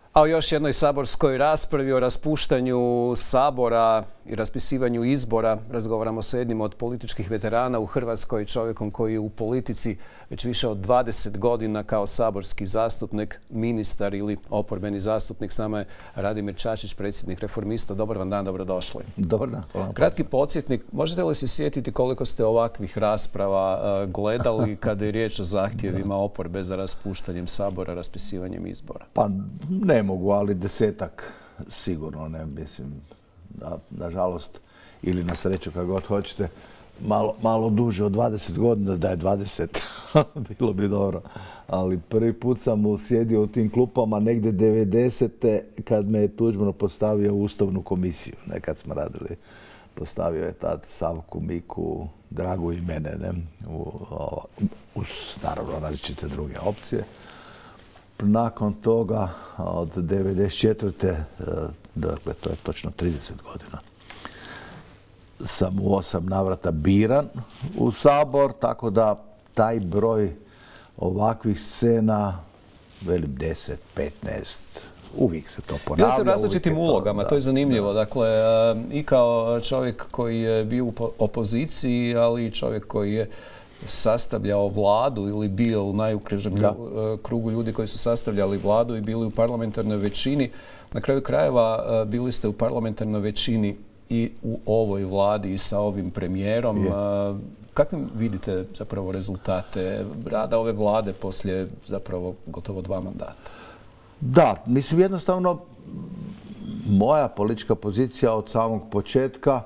A o još jednoj saborskoj raspravi o raspuštanju Sabora i raspisivanju izbora razgovaramo sa jednim od političkih veterana u Hrvatskoj, čovjekom koji je u politici već više od 20 godina kao saborski zastupnik, ministar ili oporbeni zastupnik. S nama je Radimir Čačić, predsjednik Reformista. Dobar vam dan, dobrodošli. Dobar dan. Kratki podsjetnik, možete li se sjetiti koliko ste ovakvih rasprava gledali kada je riječ o zahtjevima oporbe za raspuštanjem Sabora, raspisivanjem izbora? Pa ne mogu, ali 10-ak sigurno, ne mislim, nažalost, ili na sreću kako god hoćete, malo duže od 20 godina, da je 20, bilo bi dobro. Ali prvi put sam sjedio u tim klupama negdje 90. kad me je Tuđman postavio u Ustavnu komisiju. Nekad smo radili, postavio je tad Savku, Miku, Dragu i mene, ne? Uz naravno različite druge opcije. Nakon toga, od 94. dakle to je točno 30 godina, sam u 8 navrata biran u Sabor, tako da taj broj ovakvih scena, velim 10, 15, uvijek se to ponavlja. Bio ste u različitim ulogama, to je zanimljivo. Dakle, i kao čovjek koji je bio u opoziciji, ali i čovjek koji je sastavljao vladu ili bio u najužem krugu ljudi koji su sastavljali vladu i bili u parlamentarnoj većini. Na kraju krajeva bili ste u parlamentarnoj većini i u ovoj vladi i sa ovim premijerom. Kakvim vidite zapravo rezultate rada ove vlade poslije zapravo gotovo 2 mandata? Da, mislim jednostavno moja politička pozicija od samog početka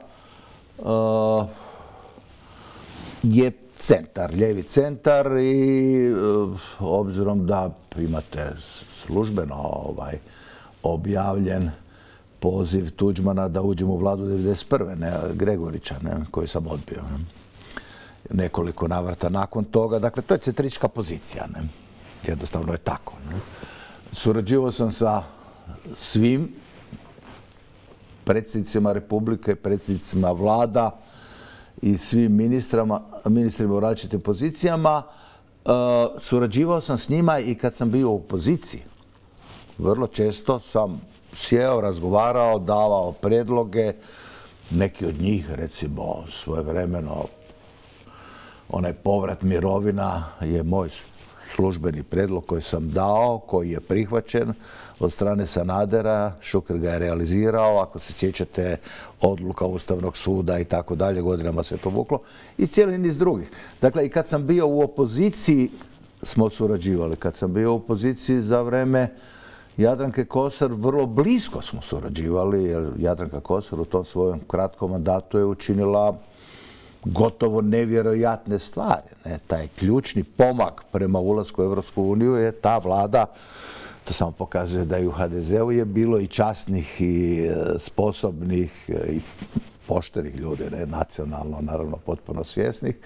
je centar, lijevi centar i obzirom da imate službeno objavljen poziv Tuđmana da uđemo u vladu 1991. ne Gregorića, koji sam odbio. Nekoliko navrata nakon toga. Dakle, to je centrička pozicija. Jednostavno je tako. Surađivao sam sa svim predsjednicima Republike, predsjednicima vlada i svim ministrima u različitim pozicijama. Surađivao sam s njima i kad sam bio u opoziciji. Vrlo često sam sjeo, razgovarao, davao predloge. Neki od njih, recimo, svojevremeno, onaj povrat mirovina je moj službeni predlog koji sam dao, koji je prihvaćen od strane Sanadera. Šuker ga je realizirao, ako se sjećate, odluka Ustavnog suda i tako dalje, godinama se to vuklo. I cijeli niz drugih. Dakle, i kad sam bio u opoziciji smo surađivali. Kad sam bio u opoziciji za vreme Jadranke Kosor, vrlo blisko smo surađivali, jer Jadranka Kosor u tom svojom kratkom mandatu je učinila gotovo nevjerojatne stvari. Taj ključni pomak prema ulasku u Europsku uniju je ta vlada, to samo pokazuje da i u HDZ-u je bilo i časnih i sposobnih i poštenih ljudi, nacionalno, naravno, potpuno svjesnih.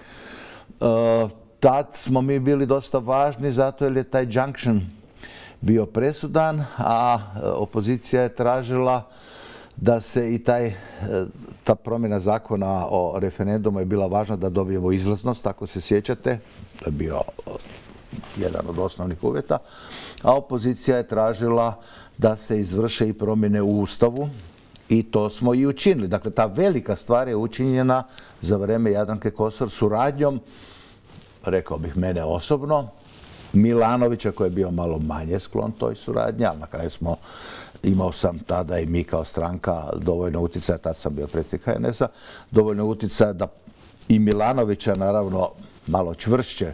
Tad smo mi bili dosta važni zato jer je taj junction bio presudan, a opozicija je tražila da se i ta promjena zakona o referendumu je bila važna da dobijemo izlaznost, ako se sjećate. To je bio jedan od osnovnih uvjeta. A opozicija je tražila da se izvrše i promjene u Ustavu i to smo i učinili. Dakle, ta velika stvar je učinjena za vrijeme Jadranke Kosor suradnjom, rekao bih mene osobno, Milanovića koji je bio malo manje sklon toj suradnji, ali na kraju imao sam tada i mi kao stranka dovoljno utjecaja, tad sam bio predsjednik HNS-a, dovoljno utjecaja da i Milanovića naravno malo čvršće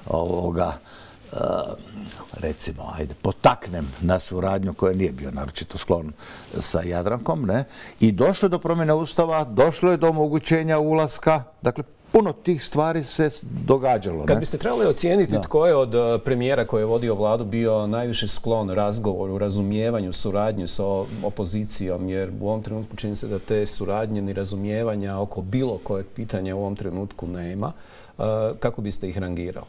recimo, potaknem na suradnju koja nije bio naročito sklon sa Jadrankom, i došlo je do promjene Ustava, došlo je do omogućenja ulaska, dakle, puno tih stvari se događalo. Kad biste trebali ocijeniti tko je od premijera koji je vodio vladu bio najviše sklon razgovoru, razumijevanju, suradnju sa opozicijom, jer u ovom trenutku čini se da te suradnje ni razumijevanja oko bilo kojeg pitanja u ovom trenutku nema, kako biste ih rangirali?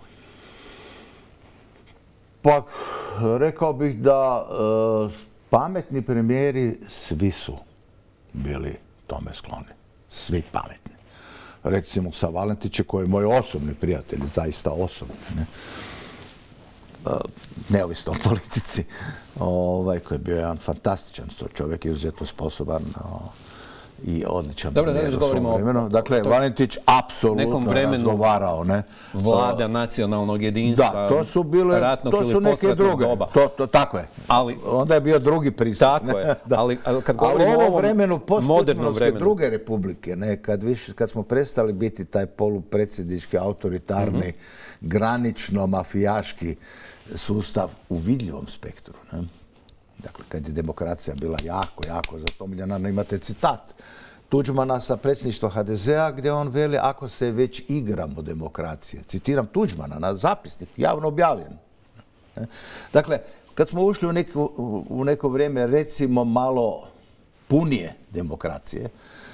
Pa, rekao bih da pametni premijeri svi su bili tome skloni. Svi pametni. Recimo sa Valentićem koji je moj osobni prijatelj, zaista osobni. neovisno o politici, koji je bio jedan fantastičan čovjek, izuzetno sposoban i odličan. Dobro, da govorimo o... Dakle, Valentić apsolutno razgovarao. Vlada nacionalnog jedinstva, da, to su bile, to su neke druge. Tako je. Onda je bio drugi pristup. Tako je. Ali kad govorimo o ovom vremenu, posttuđmanske druge republike, kad smo prestali biti taj polupredsjednički, autoritarni, granično-mafijaški sustav u vidljivom spektru. Dakle, kad je demokracija bila jako zatomiljena, imate citat Tuđmana sa predsjedništva HDZ-a gdje on veli ako se već igramo demokracije. Citiram Tuđmana na zapisnik, javno objavljen. Dakle, kad smo ušli u neko vrijeme, recimo malo punije demokracije,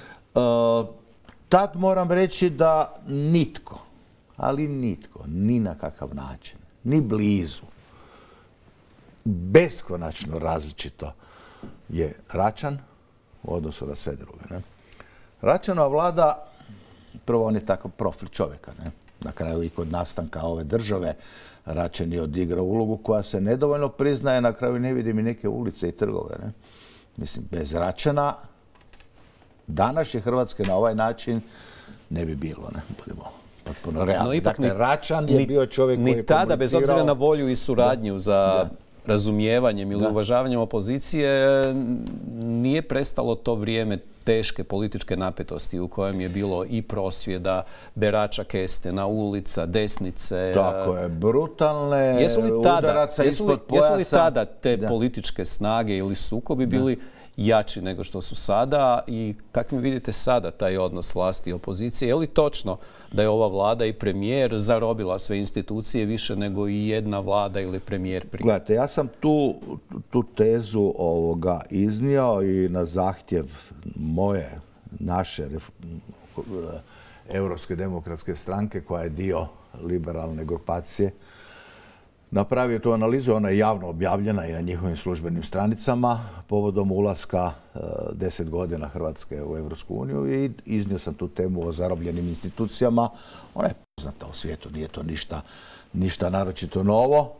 tad moram reći da nitko, ali nitko, ni na kakav način, ni blizu, beskonačno različito je Račan u odnosu na sve druge. Račanova vlada, prvo on je takav profil čovjeka. Na kraju i kod nastanka ove države Račan je odigrao ulogu koja se nedovoljno priznaje, na kraju ne vidim i neke ulice i trgove. Mislim, bez Račana današnje Hrvatske na ovaj način ne bi bilo. Budemo potpuno realni. Dakle, Račan je bio čovjek koji je komunicirao... Ni tada, bez obzira na volju i suradnju za razumijevanjem ili uvažavanjem opozicije, nije prestalo to vrijeme teške političke napetosti u kojem je bilo i prosvjeda, berača kestena, ulica, desnice. Tako je, brutalne udaraca ispod pojasa. Jesu li tada te političke snage ili sukobi bili jači nego što su sada i kakvim vidite sada taj odnos vlasti i opozicije? Je li točno da je ova vlada i premijer zarobila sve institucije više nego i jedna vlada ili premijer prije? Gledajte, ja sam tu tezu iznio i na zahtjev naše Europske demokratske stranke, koja je dio liberalne grupacije, napravio tu analizu, ona je javno objavljena i na njihovim službenim stranicama povodom ulaska 10 godina Hrvatske u Europsku uniju i iznio sam tu temu o zarobljenim institucijama. Ona je poznata u svijetu, nije to ništa naročito novo,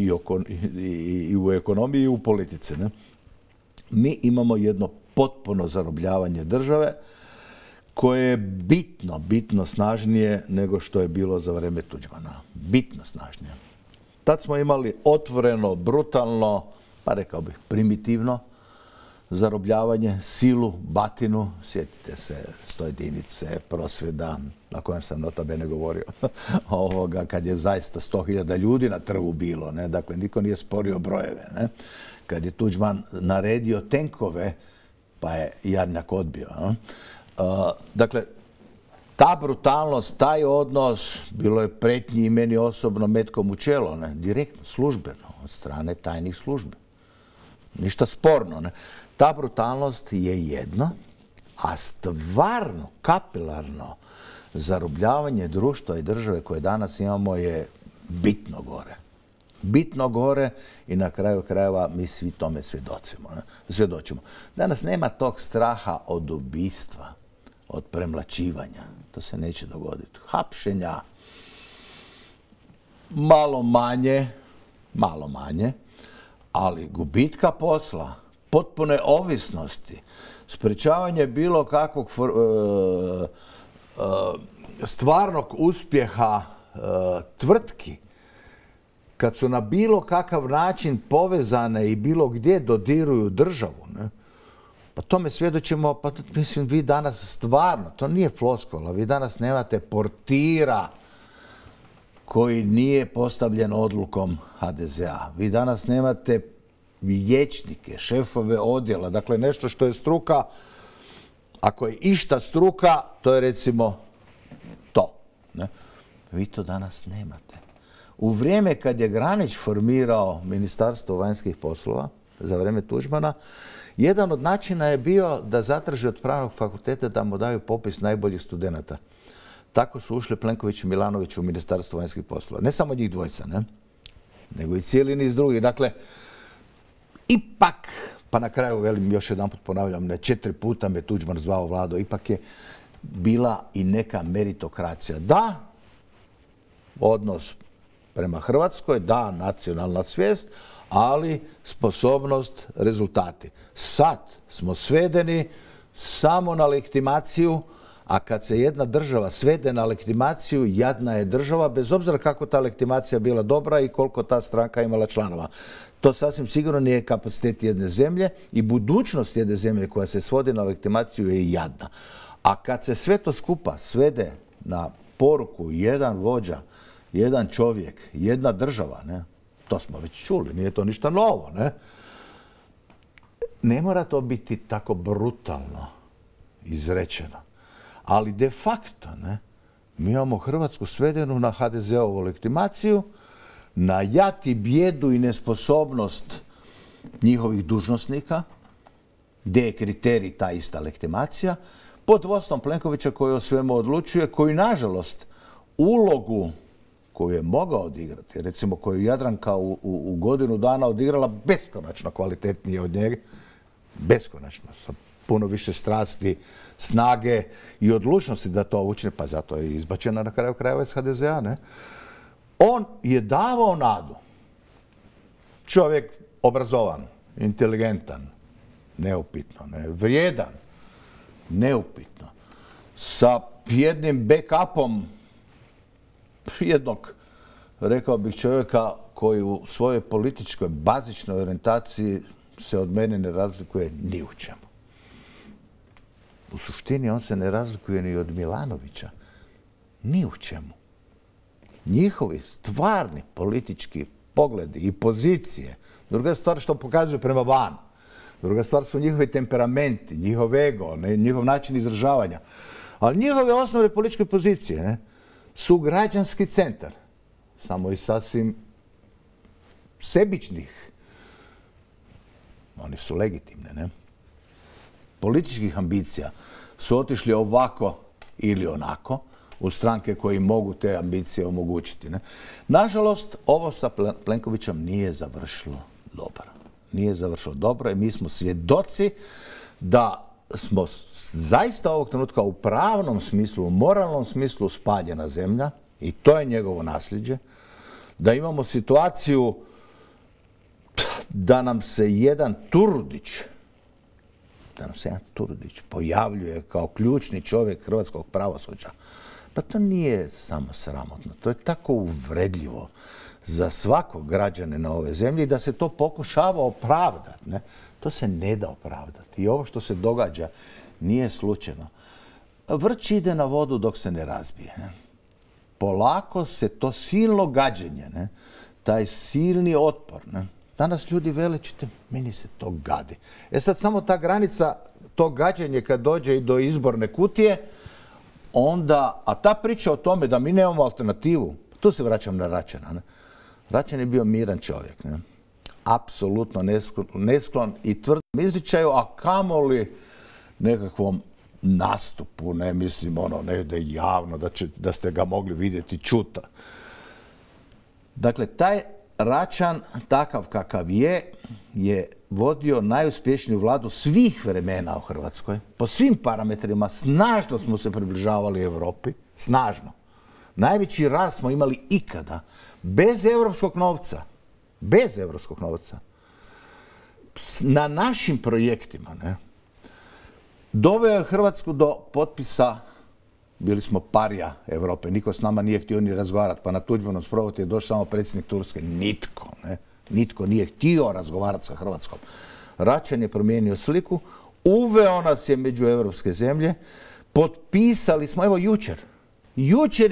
i u ekonomiji i u politici. Mi imamo jedno potpuno zarobljavanje države koje je bitno snažnije nego što je bilo za vrijeme Tuđmana. Bitno snažnije. Tad smo imali otvoreno, brutalno, pa rekao bih primitivno zarobljavanje, silu, batinu. Sjetite se 101, prosvjeda, na kojem sam nota bene govorio, kad je zaista 100.000 ljudi na trgu bilo. Dakle, niko nije sporio brojeve. Kad je Tuđman naredio tenkove, pa je Jarnjak odbio. Dakle, ta brutalnost, taj odnos, bilo je pretnji i meni osobno metkom u čelo, direktno, službeno, od strane tajnih službi. Ništa sporno. Ta brutalnost je jedno, a stvarno, kapilarno zarobljavanje društva i države koje danas imamo je bitno gore. Bitno gore i na kraju krajeva mi svi tome svjedočimo. Danas nema tog straha od ubistva, od premlaćivanja. To se neće dogoditi. Hapšenja malo manje, ali gubitka posla, potpune ovisnosti, sprečavanje bilo kakvog stvarnog uspjeha tvrtki, kad su na bilo kakav način povezane i bilo gdje dodiruju državu, pa tome svjedočimo, pa mislim, vi danas stvarno, to nije floskola, vi danas nemate portira koji nije postavljen odlukom HDZ-a. Vi danas nemate vijećnike, šefove odjela, dakle nešto što je struka, ako je išta struka, to je recimo to. Vi to danas nemate. U vrijeme kad je Granić formirao Ministarstvo vanjskih poslova za vrijeme Tuđmana, jedan od načina je bio da zatraži od Pravnog fakulteta da mu daju popis najboljih studenata. Tako su ušli Plenković i Milanović u Ministarstvo vanjskih poslova. Ne samo njih dvojica, nego i cijeli niz drugih. Dakle, ipak, pa na kraju, velim, još jedanput ponavljam, 4 puta me Tuđman zvao Vlado, ipak je bila i neka meritokracija. Da, odnos prema Hrvatskoj, da, nacionalna svijest, ali sposobnost, rezultati. Sad smo svedeni samo na legitimaciju, a kad se jedna država svede na legitimaciju, jadna je država, bez obzira kako ta legitimacija bila dobra i koliko ta stranka imala članova. To sasvim sigurno nije kapacitet jedne zemlje i budućnost jedne zemlje koja se svodi na legitimaciju je jadna. A kad se sve to skupa svede na poruku jedan vođa, jedan čovjek, jedna država, ne? To smo već čuli, nije to ništa novo, ne? Ne mora to biti tako brutalno izrečeno. Ali de facto, ne? Mi imamo Hrvatsku svedenu na HDZ-ovu legitimaciju, na jad i bijedu i nesposobnost njihovih dužnosnika, gdje je kriterij ta ista legitimacija, pod vodstvom Plenkovića koji o svemu odlučuje, koji nažalost ulogu koju je mogao odigrati, recimo koju Jadranka u godinu dana odigrala beskonačno kvalitetnije od njega, beskonačno, sa puno više strasti, snage i odlučnosti da to učine, pa zato je izbačena na kraju krajeva iz HDZ-a, ne? On je davao nadu. Čovjek obrazovan, inteligentan, neupitno, ne? Vrijedan, neupitno, sa jednim backupom jednog, rekao bih, čovjeka koji u svojoj političkoj bazičnoj orijentaciji se od mene ne razlikuje ni u čemu. U suštini on se ne razlikuje ni od Milanovića. Ni u čemu. Njihovi stvarni politički pogledi i pozicije, druga stvar što pokazuju prema van, druga stvar su njihovi temperamenti, njihov ego, njihov način izražavanja. Ali njihove osnovne političke pozicije, ne, su građanski centar. Samo i sasvim sebičnih. Oni su legitimne, ne? Političkih ambicija su otišli ovako ili onako u stranke koji mogu te ambicije omogućiti, ne? Nažalost, ovo sa Plenkovićem nije završilo dobro. Nije završilo dobro i mi smo svjedoci da smo zaista ovog trenutka u pravnom smislu, u moralnom smislu spaljena zemlja i to je njegovo nasljeđe. Da imamo situaciju da nam se jedan Turudić pojavljuje kao ključni čovjek hrvatskog pravosuđa. Pa to nije samo sramotno, to je tako uvredljivo za svakog građanina ove zemlje da se to pokušava opravdati, ne? To se ne da opravdati. I ovo što se događa nije slučajno. Vrč ide na vodu dok se ne razbije, ne? Polako se to silno gađenje, ne? Taj silni otpor, ne? Danas ljudi vele, čite, meni se to gadi. Sad samo ta granica, to gađenje kad dođe i do izborne kutije, onda, a ta priča o tome da mi nemamo alternativu, tu se vraćam na Račana, ne? Račan je bio miran čovjek, ne? Apsolutno nesklon i tvrdom izričaju, a kamoli nekakvom nastupu, ne mislim ono, ne da je javno, da ste ga mogli vidjeti, čuta. Dakle, taj Račan, takav kakav je vodio najuspješniju vladu svih vremena u Hrvatskoj. Po svim parametrima snažno smo se približavali Europi, snažno. Najveći rast smo imali ikada, bez europskog novca. Bez europskog novca. Na našim projektima, ne? Doveo je Hrvatsku do potpisa, bili smo parija Europe, niko s nama nije htio ni razgovarati, pa na Tuđmanom sprovodu je došao samo predsjednik Turske. Nitko, ne? Nitko nije htio razgovarati sa Hrvatskom. Račan je promijenio sliku, uveo nas je među europske zemlje, potpisali smo, evo jučer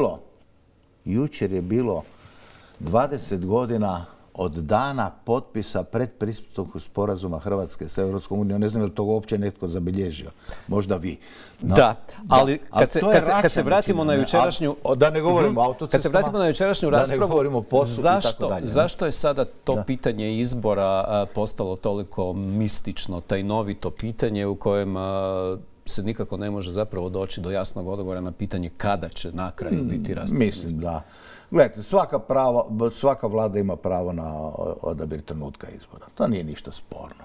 je bilo 20 godina od dana potpisa predpristupnog sporazuma Hrvatske sa Europskom unijom. Ne znam je li to uopće netko zabilježio. Možda vi. No, da, ali kad se vratimo na jučerašnju... Da ne govorimo o autocestama. Kad se vratimo na jučerašnju raspravu, da ne govorimo o poslu i tako dalje. Zašto je sada to pitanje izbora postalo toliko mistično, tajnovito pitanje u kojem se nikako ne može zapravo doći do jasnog odgovora na pitanje kada će na kraju biti raspisan? Mislim da. Gledajte, svaka vlada ima pravo na odabir trenutka izbora. To nije ništa sporno.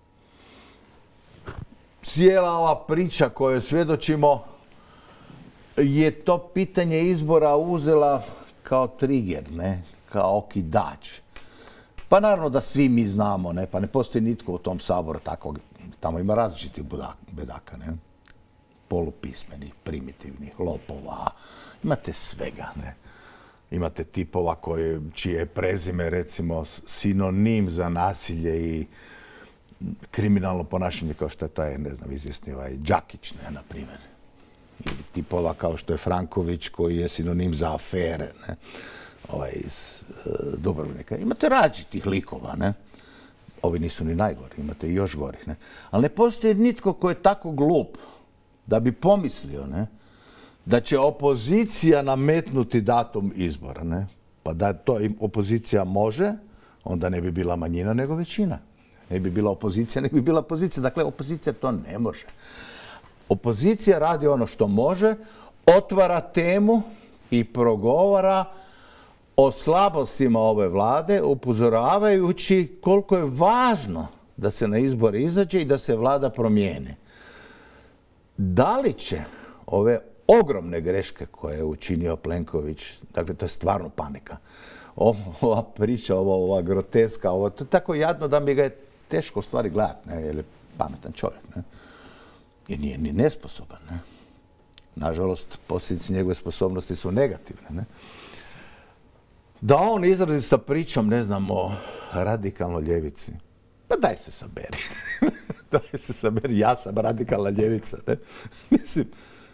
Cijela ova priča koju svjedočimo je to pitanje izbora uzela kao trigger, ne, kao okidač. Pa naravno da svi mi znamo, ne, pa ne postoji nitko u tom Saboru takvog, tamo ima različitih bedaka, ne, polupismenih, primitivnih, lopova, imate svega, ne. Imate tipova čije je prezime, recimo, sinonim za nasilje i kriminalno ponašanje, kao što je taj, ne znam, izvjesni Đakić, ne, na primjer. Ili tipova kao što je Franković, koji je sinonim za afere, ne, iz Dubrovnika. Imate različitih likova, ne. Ovi nisu ni najgori, imate i još gorih, ne. Ali ne postoji nitko ko je tako glup da bi pomislio, ne, da će opozicija nametnuti datum izbora, ne? Pa da to opozicija može, onda ne bi bila manjina nego većina. Ne bi bila opozicija, ne bi bila pozicija. Dakle, opozicija to ne može. Opozicija radi ono što može, otvara temu i progovara o slabostima ove vlade, upozoravajući koliko je važno da se na izbore izađe i da se vlada promijeni. Da li će ove ogromne greške koje je učinio Plenković, dakle to je stvarno panika. Ova priča, ova groteska, to je tako jadno da mi ga je teško u stvari gledati, jer je pametan čovjek, ne? I nije ni nesposoban, ne? Nažalost, posljedice njegove sposobnosti su negativne, ne? Da on izrazi sa pričom, ne znam, o radikalnoj ljevici. Pa daj se saberi. Daj se saberi, ja sam radikalna ljevica, ne? Mislim,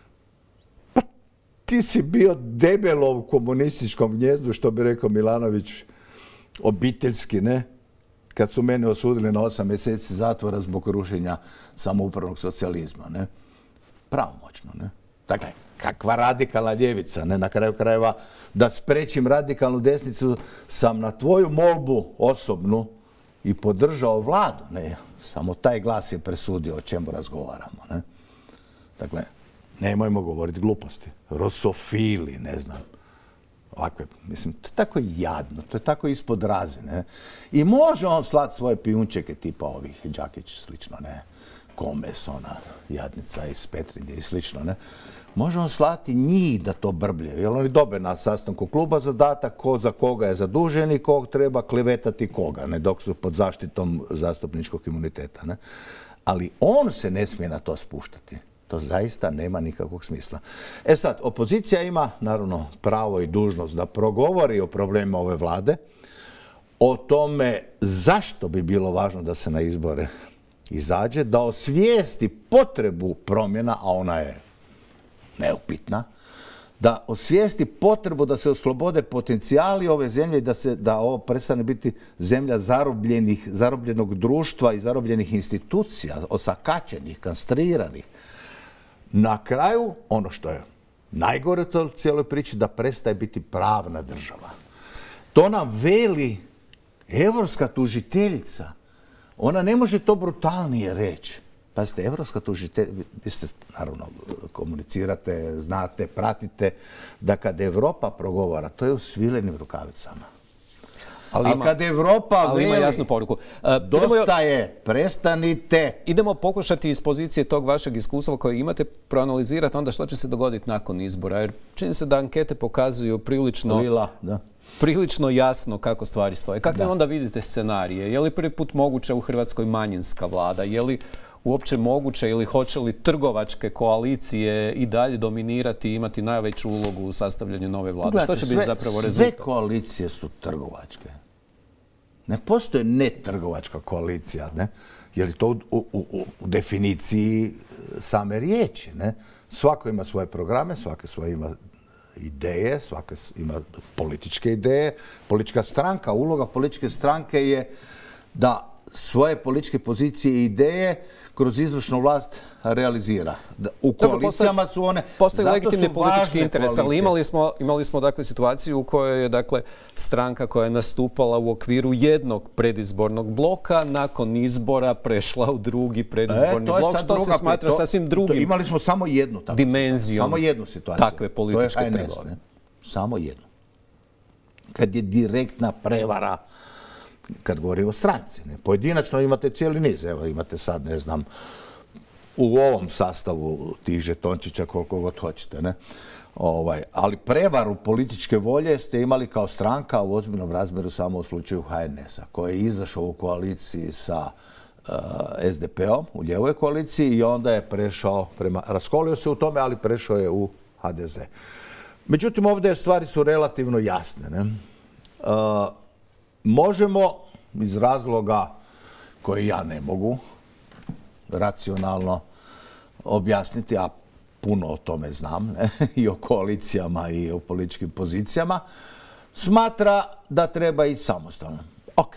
ti si bio debelo u komunističkom gnjezdu, što bi rekao Milanović, obiteljski, ne? Kad su mene osudili na 8 mjeseci zatvora zbog rušenja samoupravnog socijalizma, ne? Pravomoćno, ne? Dakle, kakva radikalna ljevica, ne? Na kraju krajeva, da sprečim radikalnu desnicu, sam na tvoju molbu osobnu i podržao vladu, ne? Samo taj glas je presudio o čemu razgovaramo, ne? Dakle, nemojmo govoriti gluposti. Rosofili, ne znam. Ovakve, mislim, to je tako jadno, to je tako ispod razine. I može on slati svoje pijunčeke tipa ovih, Đakić, slično, ne. Komes, ona jadnica iz Petrinje i slično, ne. Može on slati njih da to brblje, jer oni dobe na sastanku kluba zadatak ko za koga je zadužen i kog treba klevetati koga, ne, dok su pod zaštitom zastupničkog imuniteta, ne. Ali on se ne smije na to spuštati. To zaista nema nikakvog smisla. E sad, opozicija ima, naravno, pravo i dužnost da progovori o problemima ove vlade, o tome zašto bi bilo važno da se na izbore izađe, da osvijesti potrebu promjena, a ona je neupitna, da osvijesti potrebu da se oslobode potencijali ove zemlje i da ovo prestane biti zemlja zarobljenog društva i zarobljenih institucija, osakaćenih, kastriranih. Na kraju, ono što je najgore u cijeloj priči, da prestaje biti pravna država. To nam veli evropska tužiteljica. Ona ne može to brutalnije reći. Pazite, evropska tužiteljica, vi ste, naravno, komunicirate, znate, pratite, da kad Evropa progovara, to je u svilenim rukavicama. Ali kad Evropa ima jasnu poruku. Dosta je, prestanite. Idemo pokušati iz pozicije tog vašeg iskustva koje imate proanalizirati onda što će se dogoditi nakon izbora. Jer čini se da ankete pokazuju prilično jasno kako stvari stoje. Kakve onda vidite scenarije? Je li prvi put moguća u Hrvatskoj manjinska vlada? Je li uopće moguće ili hoće li trgovačke koalicije i dalje dominirati i imati najveću ulogu u sastavljanju nove vlade? Što će biti zapravo rezultat? Sve koalicije su trgovačke. Ne postoji netrgovačka koalicija, ne? Je li to u definiciji same riječi, ne? Svako ima svoje programe, svako svoje ima ideje, svako ima političke ideje. Politička stranka, uloga političke stranke je da svoje političke pozicije i ideje kroz izvršnu vlast realizira. U koalicijama su one... Postoji legitimni politički interes, ali imali smo dakle situaciju u kojoj je dakle stranka koja je nastupala u okviru jednog predizbornog bloka nakon izbora prešla u drugi predizborni blok, što se smatra sasvim drugim. Imali smo samo jednu dimenzijom samo jednu situaciju. Takve političke trgovine. Samo jednu. Kad je direktna prevara, kad govorimo o stranci. Pojedinačno imate cijeli niz. Evo imate sad, ne znam, u ovom sastavu tih žetončića koliko god hoćete, ne? Ali prevaru političke volje ste imali kao stranka u ozbiljnom razmjeru samo u slučaju HNS-a, koji je izašao u koaliciji sa SDP-om, u ljevoj koaliciji, i onda je prešao raskolio se u tome, ali prešao je u HDZ. Međutim, ovdje stvari su relativno jasne, ne? Možemo iz razloga koje ja ne mogu racionalno objasniti, a puno o tome znam, ne? I o koalicijama i o političkim pozicijama, smatra da treba ići samostalno. Ok.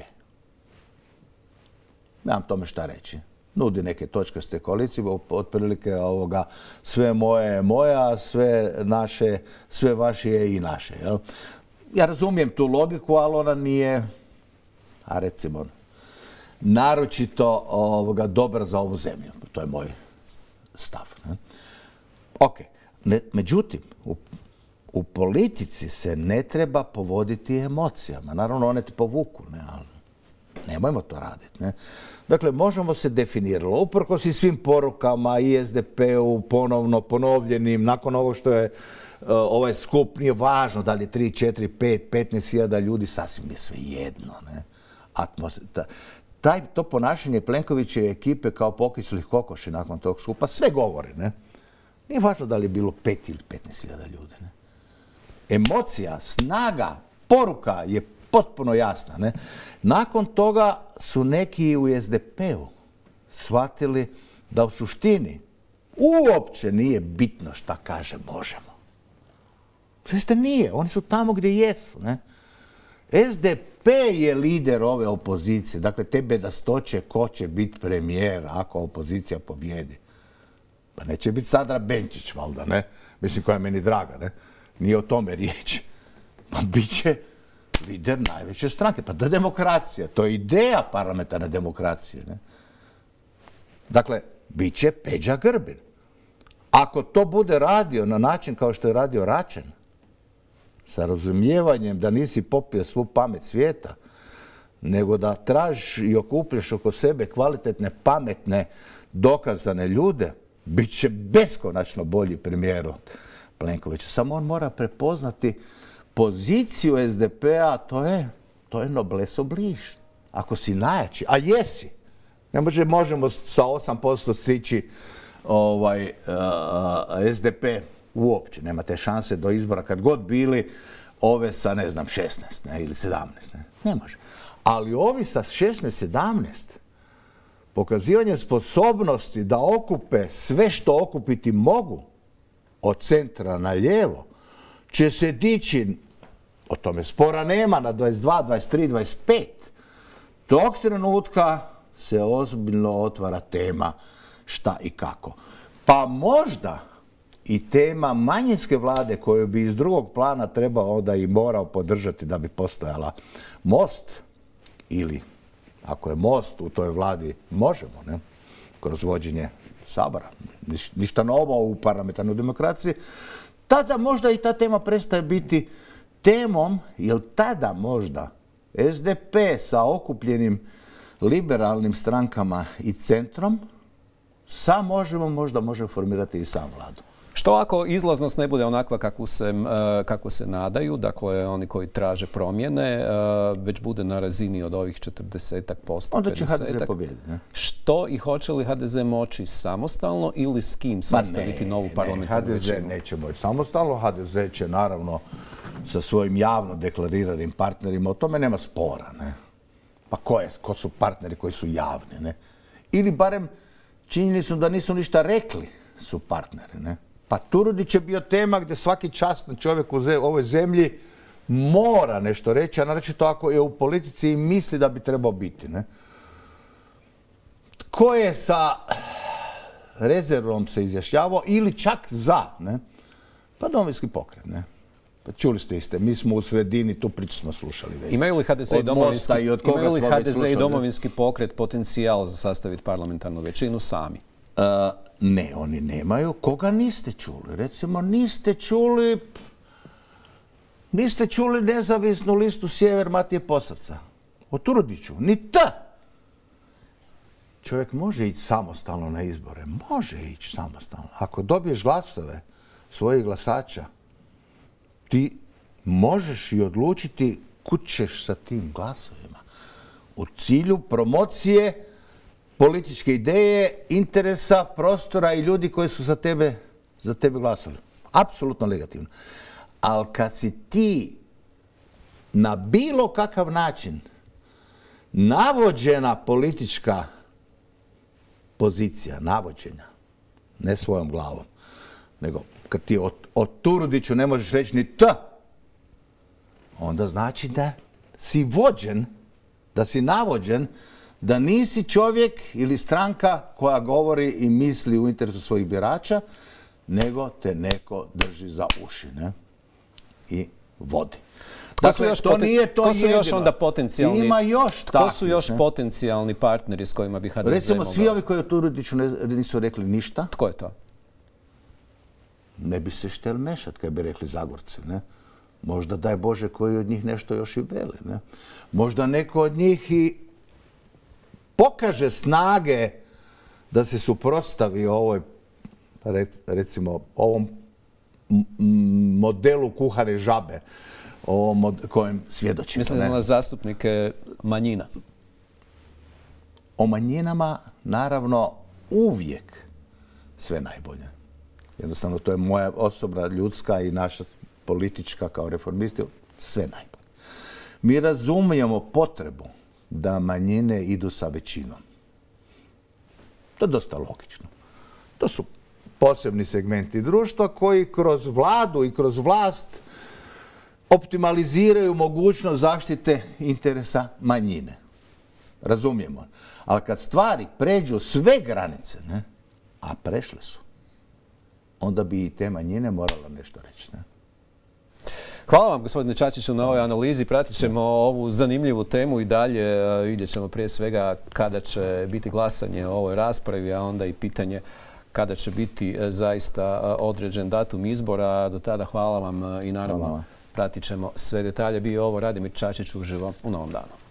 Nemam tome šta reći. Nudi neke točkaste koalicije, otprilike sve moje je moja, sve naše, sve vaše je i naše. Jel? Ja razumijem tu logiku, ali ona nije, a recimo, naročito dobra za ovu zemlju. To je moj stav. Ne? Ok. Međutim, u politici se ne treba povoditi emocijama. Naravno, one te povuku, ne, ali nemojmo to raditi. Ne? Dakle, možemo se definirati. Uprkos i svim porukama i SDP-u ponovno ponovljenim, nakon ovo što je ovaj skup, nije važno da li je 3, 4, 5, 15.000 ljudi, sasvim je sve jedno. Ne? To ponašanje Plenkovićeve ekipe kao pokislih kokoši nakon tog skupa sve govori. Ne? Nije važno da li je bilo 5 ili 15.000 ljudi. Ne? Emocija, snaga, poruka je potpuno jasna. Ne? Nakon toga su neki u SDP-u shvatili da u suštini uopće nije bitno šta kaže Možemo. Sve nije, oni su tamo gdje jesu. Ne? SDP je lider ove opozicije, dakle te bedastoće ko će biti premijer ako opozicija pobjedi. Pa neće biti Sandra Benčić, valjda, ne? Mislim, koja je meni draga, ne? Nije o tome riječ. Pa bit će lider najveće stranke. Pa to je demokracija, to je ideja parlamentarne demokracije, ne? Dakle, bit će Peđa Grbin. Ako to bude radio na način kao što je radio Račan, sa razumijevanjem da nisi popio svu pamet svijeta, nego da tražiš i okupljaš oko sebe kvalitetne, pametne, dokazane ljude, bit će beskonačno bolji premijer od Plenkovića. Samo on mora prepoznati poziciju SDP-a, to je noblesse oblige. Ako si najjači, a jesi, ne možemo sa 8% stići SDP uopće. Nema te šanse do izbora kad god bili ove sa, ne znam, 16 ne, ili 17. Ne može. Ali ovi sa 16-17 pokazivanje sposobnosti da okupe sve što okupiti mogu od centra na lijevo će se dići, o tome spora nema, na 22, 23, 25. Tog trenutka se ozbiljno otvara tema šta i kako. Pa možda i tema manjinske vlade koju bi iz drugog plana trebao da i morao podržati da bi postojala Most, ili ako je Most u toj vladi Možemo, ne? Kroz vođenje Sabora. Ništa novo u parlamentarnoj demokraciji. Tada možda i ta tema prestaje biti temom, jer tada možda SDP sa okupljenim liberalnim strankama i centrom sam možda može formirati i sam vladu. Što ako izlaznost ne bude onakva kako se nadaju, dakle oni koji traže promjene, već bude na razini od ovih 40%, onda će HDZ pobijediti. Što i hoće li HDZ moći samostalno ili s kim sastaviti novu parlamentarnu većinu? HDZ neće moći samostalno, HDZ će naravno sa svojim javno deklariranim partnerima, o tome nema spora. Ne? Pa ko su partneri koji su javni? Ne? Ili barem činjenicu da nisu ništa rekli su partneri. Ne? Pa Turudić je bio tema gdje svaki častan čovjek u ovoj zemlji mora nešto reći, a naročito ako je u politici i misli da bi trebao biti. Ne? Tko je sa rezervom se izjašnjavao ili čak za? Ne? Pa Domovinski pokret. Ne? Pa čuli ste, mi smo u sredini, tu priču smo slušali već. Imaju li HDZ i Domovinski pokret potencijal za sastaviti parlamentarnu većinu sami? Ne, oni nemaju. Koga niste čuli? Recimo, niste čuli nezavisnu listu Sjever Matije Posavca. O Turudiću. Ni T. čovjek može ići samostalno na izbore. Može ići samostalno. Ako dobiješ glasove svojih glasača, ti možeš i odlučiti kud ćeš sa tim glasovima. U cilju promocije političke ideje, interesa, prostora i ljudi koji su za tebe glasovali. Apsolutno legitimno. Ali kad si ti na bilo kakav način navođena politička pozicija, navođenja, ne svojom glavom, nego kad ti o Turudiću ne možeš reći ni T, onda znači da si vođen, da si navođen, da nisi čovjek ili stranka koja govori i misli u interesu svojih birača, nego te neko drži za uši, ne? I vodi. Dakle, to nije to jedino. Ko su još onda potencijalni? Ima još takvih. Ko su još potencijalni partneri s kojima bi HDZ mogao? Recimo, svi ovi koji o Turudiću nisu rekli ništa. Tko je to? Ne bi se štel mešat, kaj bi rekli Zagorci, ne? Možda, daj Bože, koji od njih nešto još i veli, ne? Možda neko od njih i pokaže snage da se suprotstavi ovoj, recimo, ovom modelu kuhane žabe, ovom kojem svjedočimo. Mislim na zastupnike manjina. O manjinama, naravno, uvijek sve najbolje. Jednostavno, to je moja osobna, ljudska i naša politička kao reformisti, sve najbolje. Mi razumijemo potrebu da manjine idu sa većinom. To je dosta logično. To su posebni segmenti društva koji kroz vladu i kroz vlast optimaliziraju mogućnost zaštite interesa manjine. Razumijemo. Ali kad stvari pređu sve granice, ne, a prešle su, onda bi i te manjine moralo nešto reći. Ne? Hvala vam, gospodine Čačiću, na ovoj analizi. Pratit ćemo ovu zanimljivu temu i dalje. Vidjet ćemo prije svega kada će biti glasanje o ovoj raspravi, a onda i pitanje kada će biti zaista određen datum izbora. Do tada hvala vam i naravno pratit ćemo sve detalje. Bio ovo Radimir Čačić uživo u Novom danu.